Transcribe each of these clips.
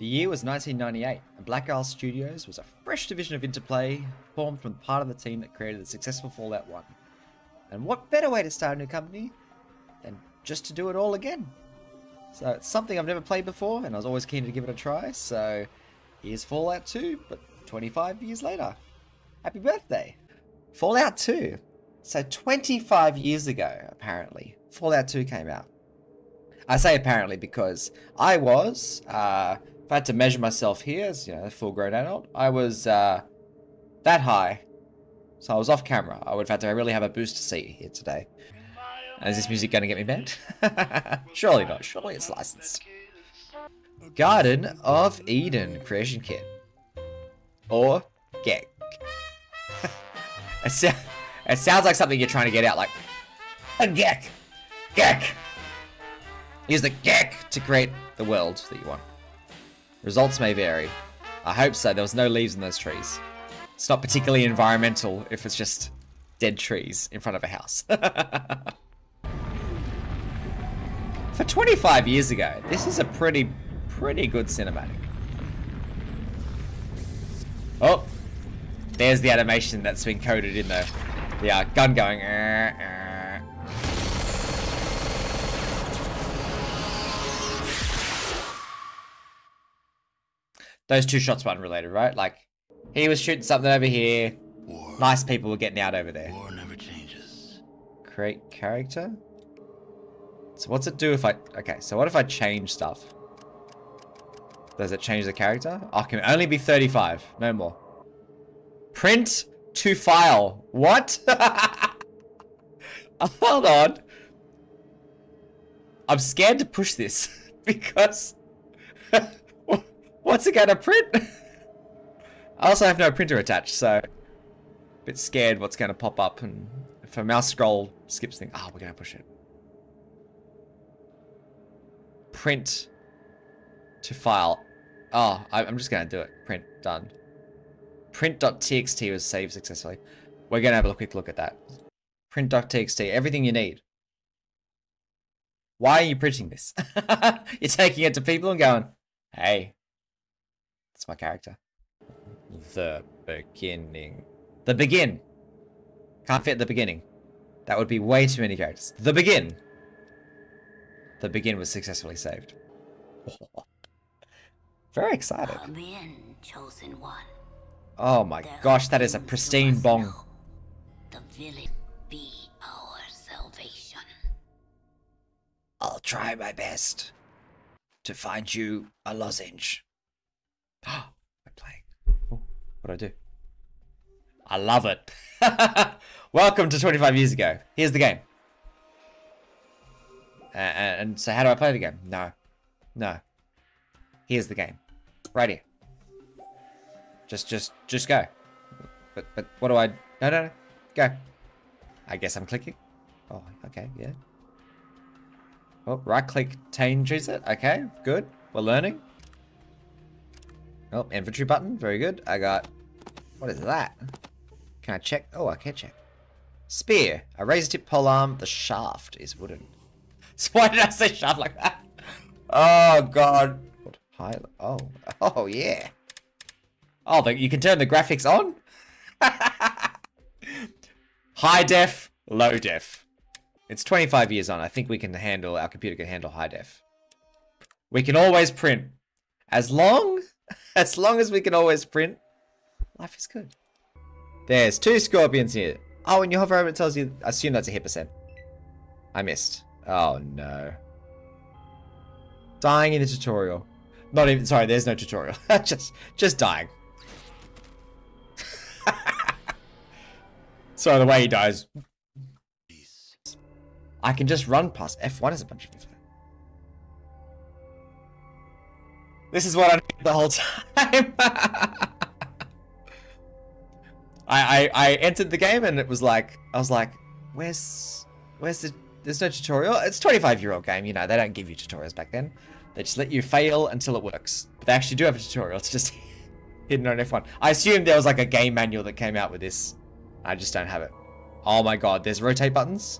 The year was 1998, and Black Isle Studios was a fresh division of Interplay formed from part of the team that created the successful Fallout 1. And what better way to start a new company than just to do it all again? So it's something I've never played before, and I was always keen to give it a try, so here's Fallout 2, but 25 years later. Happy birthday! Fallout 2. So 25 years ago, apparently, Fallout 2 came out. I say apparently because I was, if I had to measure myself here as, you know, a full-grown adult, I was that high. So I was off camera. I would have had to really have a booster seat here today. And is this music going to get me banned? Surely not. Surely it's licensed. Garden of Eden Creation Kit. Or GECK. It sounds like something you're trying to get out, like a GECK. GECK. Use the GECK to create the world that you want. Results may vary. I hope so. There was no leaves in those trees. It's not particularly environmental if it's just dead trees in front of a house. For 25 years ago, this is a pretty good cinematic. Oh, there's the animation that's been coded in the gun going. Those two shots were unrelated, right? Like, he was shooting something over here. War. Nice people were getting out over there. War never changes. Create character? So what's it do if I... Okay, so what if I change stuff? Does it change the character? Oh, it can only be 35. No more. Print to file. What? Hold on. I'm scared to push this because... What's it gonna print? I also have no printer attached, so... A bit scared what's gonna pop up, and if a mouse scroll skips things... Oh, we're gonna push it. Print to file. Oh, I'm just gonna do it. Print, done. Print.txt was saved successfully. We're gonna have a quick look at that. Print.txt, everything you need. Why are you printing this? You're taking it to people and going, hey, that's my character. The beginning. The begin. Can't fit the beginning. That would be way too many characters. The begin. The begin was successfully saved. Very excited. Amen, chosen one. Oh my gosh, that is a pristine bong. The village be our salvation. I'll try my best to find you a lozenge. I'm playing. Oh, what do I do? I love it. Welcome to 25 years ago. Here's the game. And so how do I play the game? No. Here's the game. Right here. Just go. But what do I... No. Go. I guess I'm clicking. Oh, okay, yeah. Oh, right click, changes it. Okay, good. We're learning. Oh, inventory button. Very good. I got... What is that? Can I check? Oh, I can't check. Spear. A razor tip polearm. The shaft is wooden. So why did I say shaft like that? Oh, God. Oh, yeah. Oh, you can turn the graphics on? High def, low def. It's 25 years on. I think we can handle, our computer can handle high def. We can always print. As long as we can always print, life is good. There's 2 scorpions here. Oh, when you hover over it tells you, I assume that's a hit percent. I missed. Oh, no. Dying in the tutorial. Not even, sorry, there's no tutorial. just dying. So the way he dies. I can just run past F1 as a bunch of info. This is what I did the whole time. I entered the game and it was like, I was like, where's the, there's no tutorial. It's a 25-year-old game, you know, they don't give you tutorials back then. They just let you fail until it works. But they actually do have a tutorial, it's just hidden on F1. I assumed there was like a game manual that came out with this. I just don't have it. Oh my god, there's rotate buttons.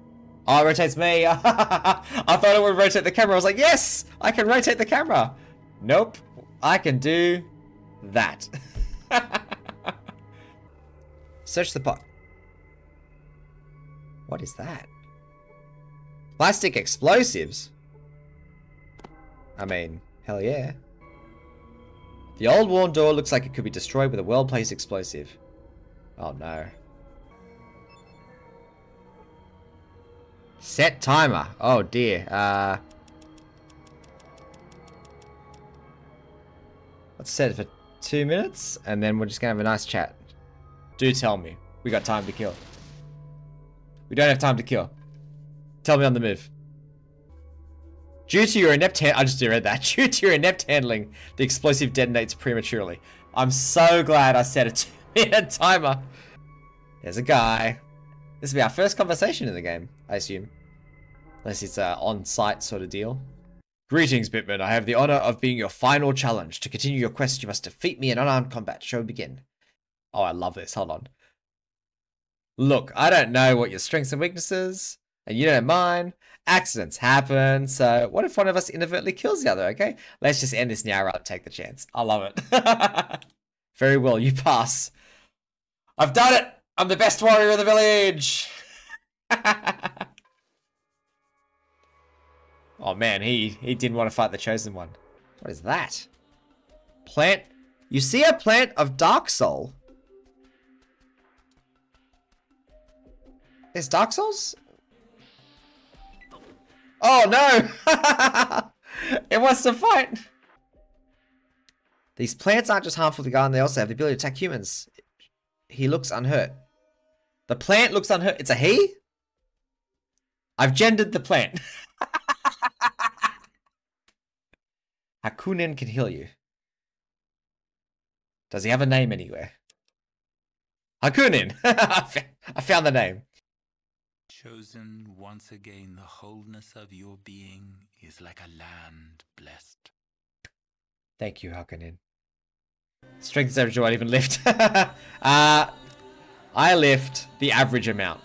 Oh, it rotates me. I thought it would rotate the camera. I was like, yes, I can rotate the camera. Nope. I can do that. Search the pot. What is that? Plastic explosives? I mean, hell yeah. The old worn door looks like it could be destroyed with a well-placed explosive. Oh no. Set timer. Oh dear. Let's set it for 2 minutes, and then we're just gonna have a nice chat. Do tell me. We got time to kill. We don't have time to kill. Tell me on the move. Due to your inept I just read that. Due to your inept handling, the explosive detonates prematurely. I'm so glad I set a 2-minute timer. There's a guy. This will be our first conversation in the game, I assume. Unless it's an on-site sort of deal. Greetings, Bitman. I have the honor of being your final challenge. To continue your quest, you must defeat me in unarmed combat. Shall we begin? Oh, I love this. Hold on. Look, I don't know what your strengths and weaknesses, and you don't mine. Accidents happen, so what if one of us inadvertently kills the other, okay? Let's just end this now rather than take the chance. I love it. Very well, you pass. I've done it! I'm the best warrior of the village! Oh man, he didn't want to fight the Chosen One. What is that? Plant. You see a plant of Dark Soul? There's Dark Souls? Oh no! It wants to fight! These plants aren't just harmful to Garden, they also have the ability to attack humans. He looks unhurt. The plant looks unhurt. It's a he? I've gendered the plant. Hakunin can heal you. Does he have a name anywhere? Hakunin! I found the name. Chosen once again, the wholeness of your being is like a land blessed. Thank you, Hakunin. Strength average, won't even lift. I lift the average amount.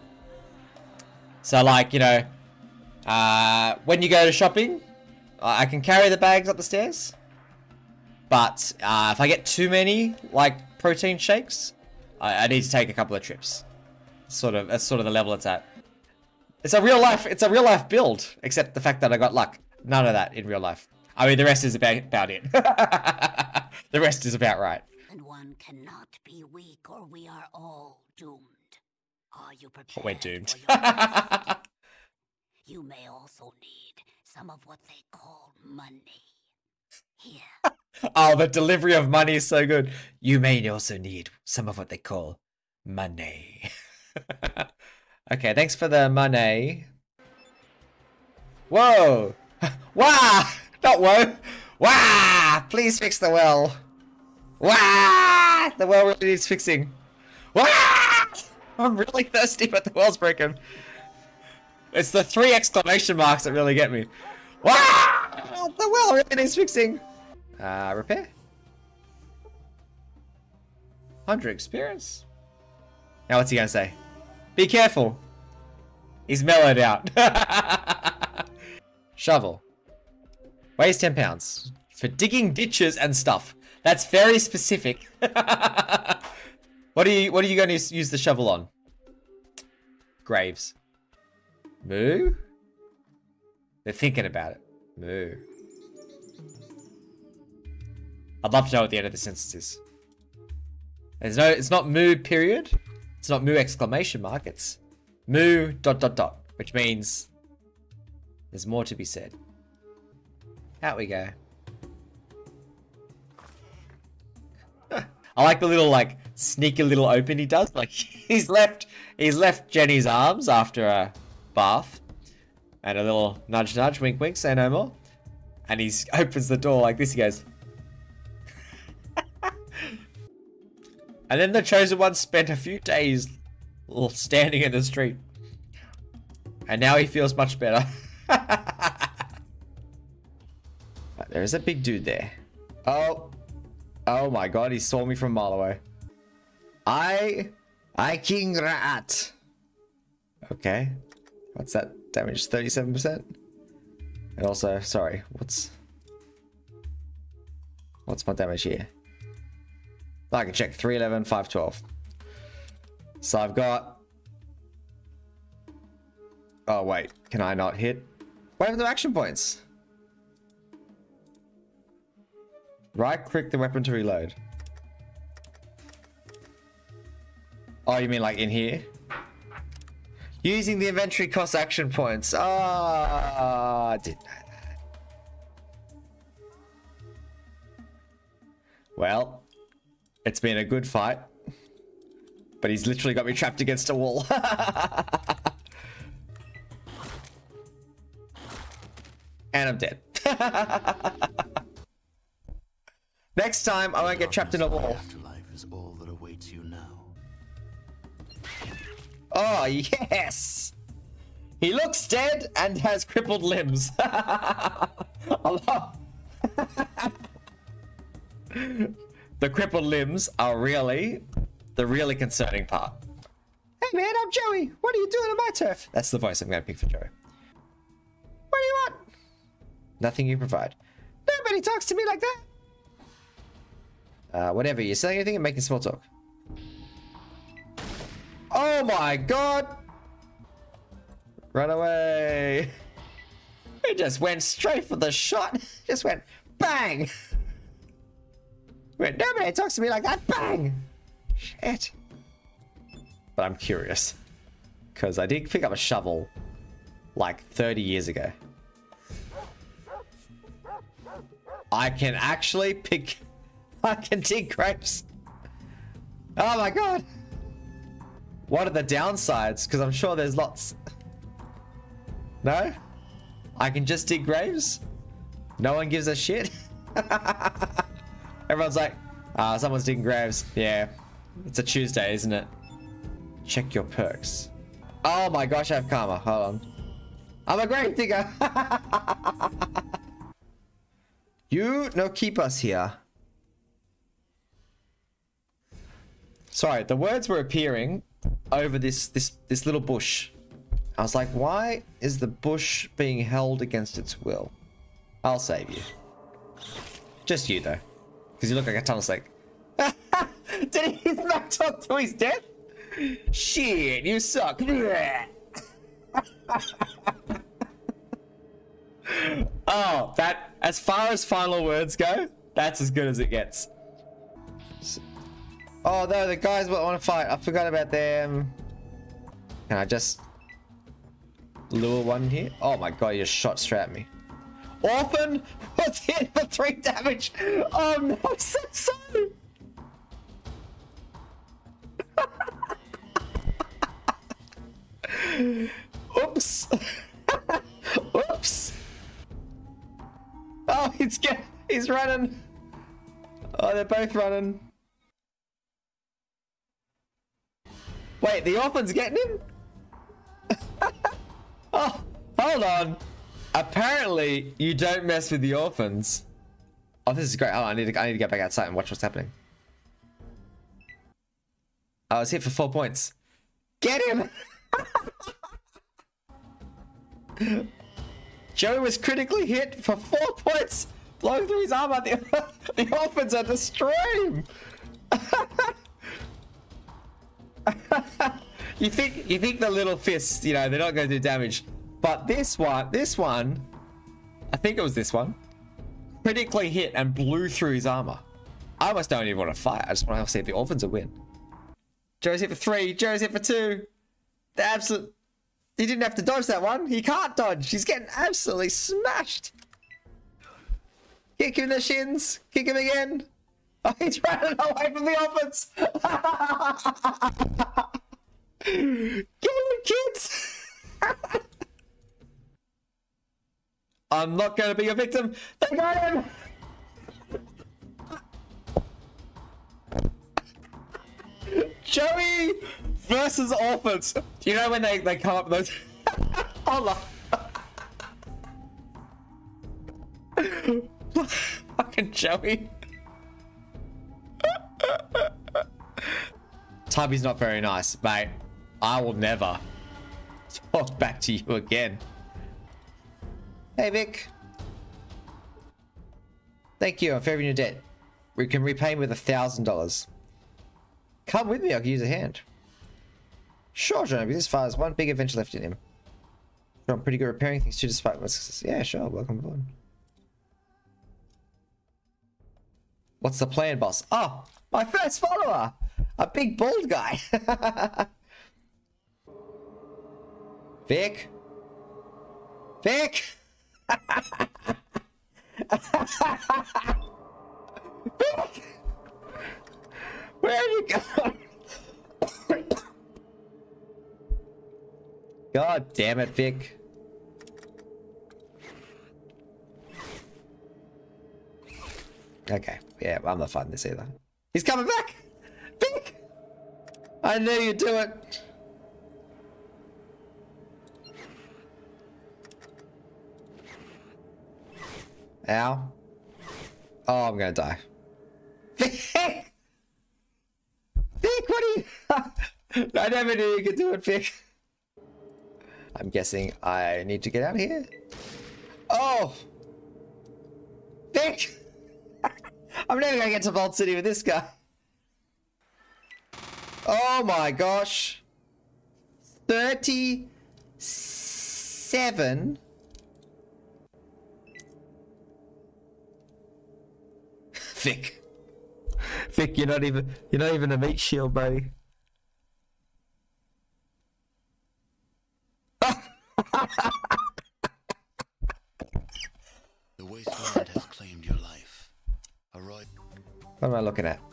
So like, you know, when you go to shopping, I can carry the bags up the stairs. But if I get too many, like, protein shakes, I need to take a couple of trips. That's sort of the level it's at. It's a real life build, except the fact that I got luck. None of that in real life. I mean, the rest is about it. The rest is about right. And one cannot be weak, or we are all doomed. Are you prepared? We're doomed. For your You may also need some of what they call money. Here. Oh, the delivery of money is so good. You may also need some of what they call money. Okay, thanks for the money. Whoa! Wah! Not whoa! Wah! Please fix the well. Wah! The well really needs fixing. Wah! I'm really thirsty, but the well's broken. It's the 3 exclamation marks that really get me. Wah! The well really needs fixing. Repair? 100 experience? Now what's he gonna say? Be careful. He's mellowed out. Shovel. Weighs 10 pounds. For digging ditches and stuff. That's very specific. What are you going to use the shovel on? Graves. Moo? They're thinking about it. Moo. I'd love to know what the end of the sentence is. It's not moo period. It's not moo exclamation mark. It's moo ... which means there's more to be said. Out we go. I like the little, like, sneaky little open he does. Like, he's left Jenny's arms after a bath. And a little nudge nudge, wink wink, say no more. And he opens the door like this, he goes. And then the Chosen One spent a few days standing in the street. And now he feels much better. There is a big dude there. Oh my god, he saw me from a mile away. I King Rat. Okay. What's that? Damage 37%? And also, sorry, what's... What's my damage here? I can check 311, 512. So I've got... Oh, wait. Can I not hit? What are the action points? Right-click the weapon to reload. Oh, you mean like in here? Using the inventory cost action points. Oh, I didn't know that. Well, it's been a good fight. But he's literally got me trapped against a wall. And I'm dead. Next time, I won't get trapped in a wall. Afterlife is all that awaits you now. Oh, yes! He looks dead and has crippled limbs. The crippled limbs are really the really concerning part. Hey man, I'm Joey. What are you doing on my turf? That's the voice I'm going to pick for Joey. What do you want? Nothing you provide. Nobody talks to me like that. Whatever, you're selling anything and making small talk. Oh my god! Run away! He just went straight for the shot. Just went bang! Went, nobody talks to me like that. Bang! Shit. But I'm curious. Because I did pick up a shovel like 30 years ago. I can actually pick... I can dig grapes. Oh my god. What are the downsides? Because I'm sure there's lots. No? I can just dig graves? No one gives a shit? Everyone's like, someone's digging graves. Yeah. It's a Tuesday, isn't it? Check your perks. Oh my gosh, I have karma. Hold on. I'm a grave digger. You no keep us here. Sorry, the words were appearing over this little bush. I was like, why is the bush being held against its will? I'll save you. Just you though, because you look like a tunnel snake. Did he smack talk to his death? Shit, you suck. Oh, that, as far as final words go, that's as good as it gets. Oh no, the guys want to fight. I forgot about them. Can I just lure one here? Oh my god, you just shot straight at me. Orphan was hit for 3 damage. Oh no, I'm so sorry. Oops. Oops. Oh, he's running. Oh, they're both running. Wait, the orphan's getting him? Oh, hold on. Apparently, you don't mess with the orphans. Oh, this is great. Oh, I need to get back outside and watch what's happening. I was hit for 4 points. Get him! Joey was critically hit for 4 points, blowing through his armor. The orphans are destroying him. You think the little fists, you know, they're not going to do damage, but this one, I think it was this one, critically hit and blew through his armor. I almost don't even want to fight. I just want to see if the orphans will win. Joe's hit for 3. Joe's hit for 2. The absolute. He didn't have to dodge that one. He can't dodge. He's getting absolutely smashed. Kick him in the shins. Kick him again. Oh, he's running away from the orphans. Get him, kids. I'm not going to be a victim. They got him. Joey versus orphans. You know when they come up with those? Hold on. Fucking Joey. Tubby's not very nice, mate. I will never talk back to you again. Hey, Vic. Thank you. I'm favoring your debt. We can repay him with $1,000. Come with me, I can use a hand. Sure, John, this far has one big adventure left in him. Sure, I'm pretty good at repairing things too, despite my success. Yeah, sure, welcome aboard. What's the plan, boss? Oh, my first follower! A big bald guy! Vic? Vic? Vic? Where are you going? God damn it, Vic. Okay, yeah, I'm not fighting this either. He's coming back! Vic! I knew you'd do it! Ow. Oh, I'm gonna die. Vic! Vic, what are you... I never knew you could do it, Vic. I'm guessing I need to get out of here. Oh! Vic! I'm never gonna get to Vault City with this guy. Oh my gosh. 37. Vic. Vic, you're not even a meat shield, buddy. The wasteland has claimed your life. What am I looking at?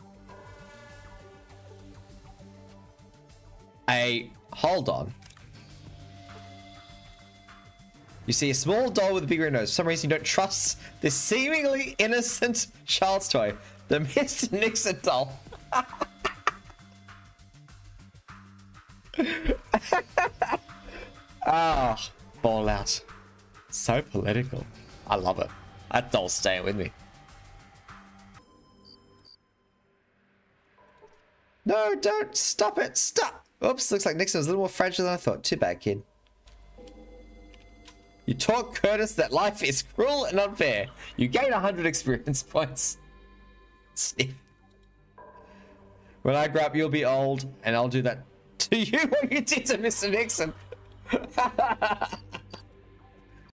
Hold on. You see a small doll with a big red nose. For some reason you don't trust this seemingly innocent child's toy. The Mr. Nixon doll. Ah, oh, ball out. So political. I love it. That doll's staying with me. No, don't. Stop it. Stop. Oops, looks like Nixon was a little more fragile than I thought. Too bad, kid. You taught Curtis that life is cruel and unfair. You gain 100 experience points. Sniff. When I grow up, you'll be old, and I'll do that to you what you did to Mr. Nixon.